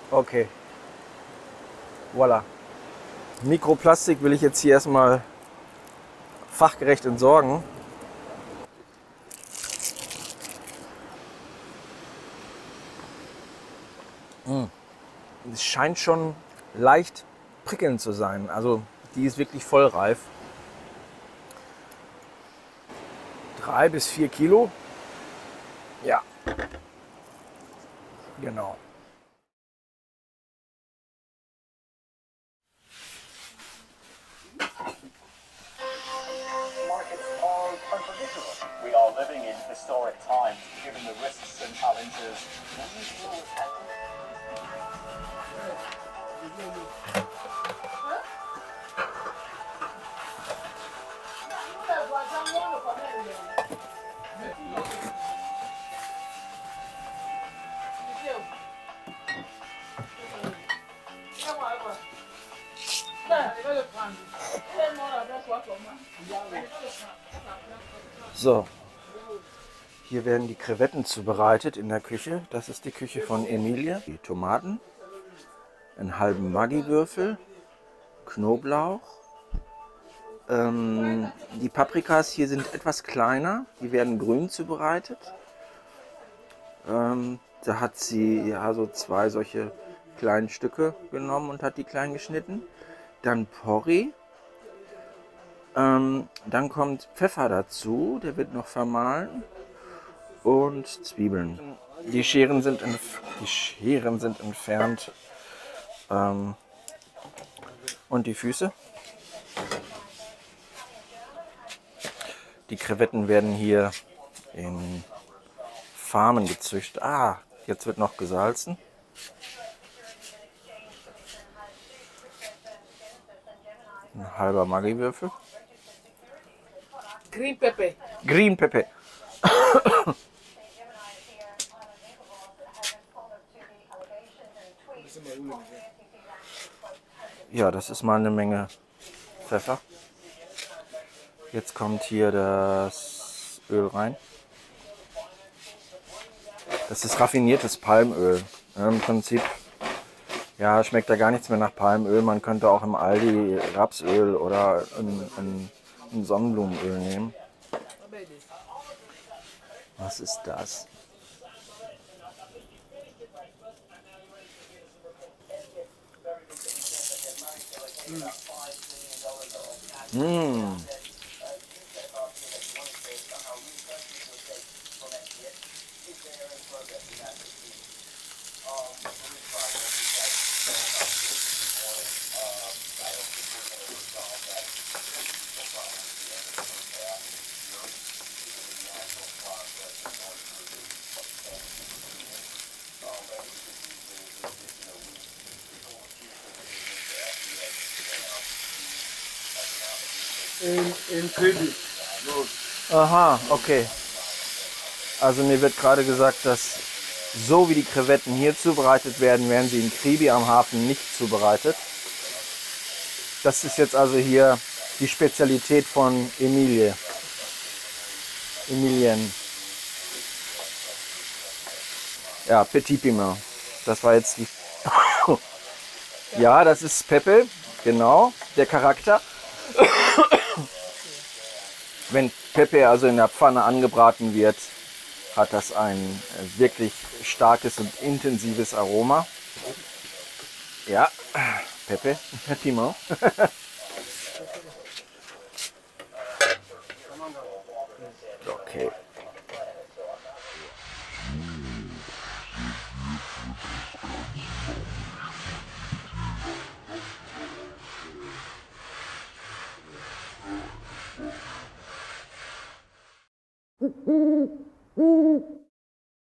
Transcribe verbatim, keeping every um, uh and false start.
Okay. Voila. Mikroplastik will ich jetzt hier erstmal fachgerecht entsorgen. Es scheint schon leicht prickelnd zu sein. Also die ist wirklich vollreif. Drei bis vier Kilo. Ja. Genau. We are living in historic times, given the risks and challenges. So, hier werden die Krevetten zubereitet in der Küche. Das ist die Küche von Emilie. Die Tomaten, einen halben Maggi-Würfel, Knoblauch. Ähm, die Paprikas hier sind etwas kleiner, die werden grün zubereitet. Ähm, da hat sie ja so zwei solche kleinen Stücke genommen und hat die klein geschnitten. Dann Porree. Ähm, dann kommt Pfeffer dazu, der wird noch vermahlen. Und Zwiebeln. Die Scheren sind, die Scheren sind entfernt. Ähm, und die Füße. Die Krevetten werden hier in Farmen gezüchtet. Ah, jetzt wird noch gesalzen. Ein halber Maggi-Würfel. Green pepper. Green Pepper. Ja, das ist mal eine Menge Pfeffer. Jetzt kommt hier das Öl rein. Das ist raffiniertes Palmöl. Im Prinzip ja, schmeckt da gar nichts mehr nach Palmöl. Man könnte auch im Aldi Rapsöl oder ein, ein, ein Sonnenblumenöl nehmen. Was ist das? Mmh. In, in Kribi. Aha, okay. Also mir wird gerade gesagt, dass so wie die Krevetten hier zubereitet werden, werden sie in Kribi am Hafen nicht zubereitet. Das ist jetzt also hier die Spezialität von Emilie. Emilien. Ja, Petit Piment. Das war jetzt die... Ja, das ist Pepe, genau, der Charakter. Wenn Pepe also in der Pfanne angebraten wird, hat das ein wirklich starkes und intensives Aroma. Ja, Pepe, Piment. Okay.